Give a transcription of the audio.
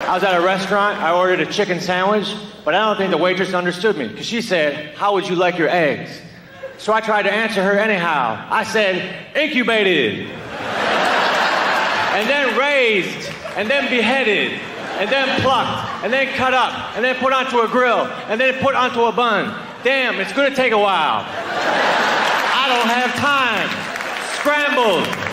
I was at a restaurant, I ordered a chicken sandwich, but I don't think the waitress understood me, because she said, "How would you like your eggs?" So I tried to answer her anyhow. I said, "Incubated." And then raised, and then beheaded, and then plucked, and then cut up, and then put onto a grill, and then put onto a bun. Damn, it's gonna take a while. I don't have time. Scrambled.